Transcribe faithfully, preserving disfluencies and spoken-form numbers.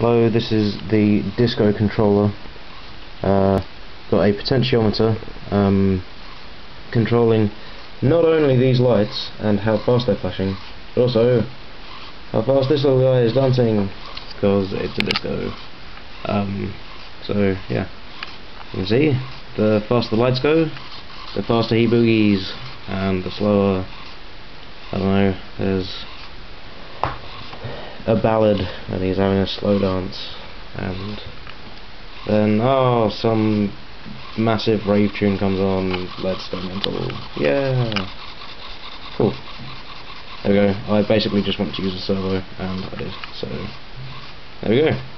Hello, this is the disco controller. Uh, got a potentiometer um, controlling not only these lights and how fast they're flashing, but also how fast this little guy is dancing, because it's a disco. Um, so yeah, you can see the faster the lights go, the faster he boogies, and the slower, I don't know, there's a ballad and he's having a slow dance, and then oh, some massive rave tune comes on, let's go mental. Yeah, cool. There we go. I basically just want to use a servo and I did, so there we go.